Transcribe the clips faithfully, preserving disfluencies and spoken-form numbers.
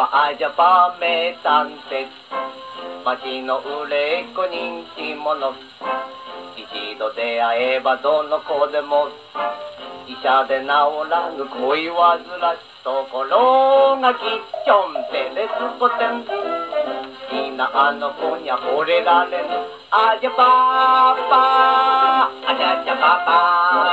はアジャパ名探偵、町の売れっ子人気者。一度出会えばどの子でも医者で治らぬ恋煩い。ところがキッチョンペレスコテン、好きなあの子には惚れられぬ。アジャパーパーアジャジャパパ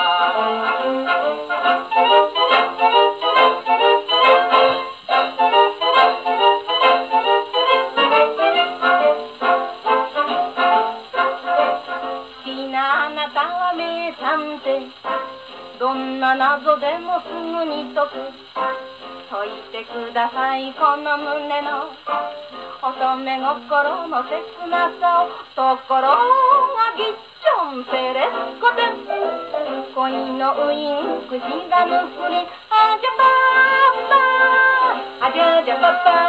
好きなあなたは名探偵、どんな謎でもすぐに解く。解いてくださいこの胸の乙女心の切なさを。ところがギッチョンペレスコテン、恋のウインクしがぬふり。アジャパーパーアジャジャパパ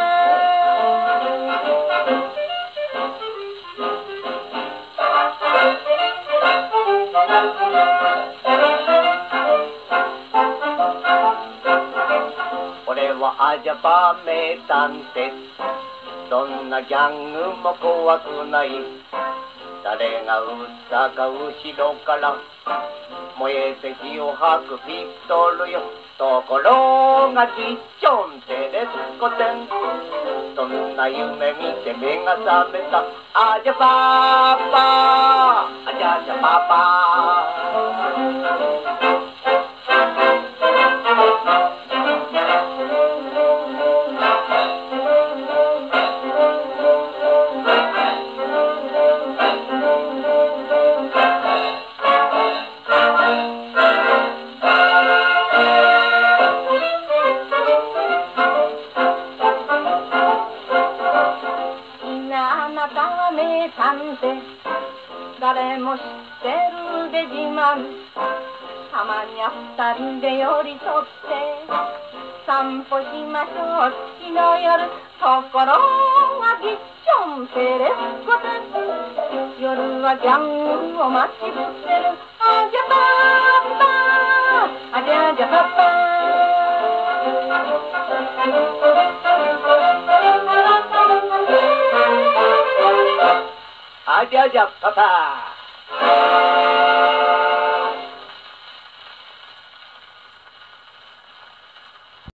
アジャパ名探偵、どんなギャングも怖くない。誰が撃ったか後ろから燃えて火を吐くピストルよ。ところがキッチョンペレスコテン、そんな夢見て目が覚めた。アジャパーパーアジャジャパパ探偵、誰も知ってるで自慢。たまには二人で寄り添って散歩しましょう月の夜。ところがギッチョンペレスコテン、夜はギャングを待ち伏せる。アジャパーパーアジャジャパパアジャジャパパ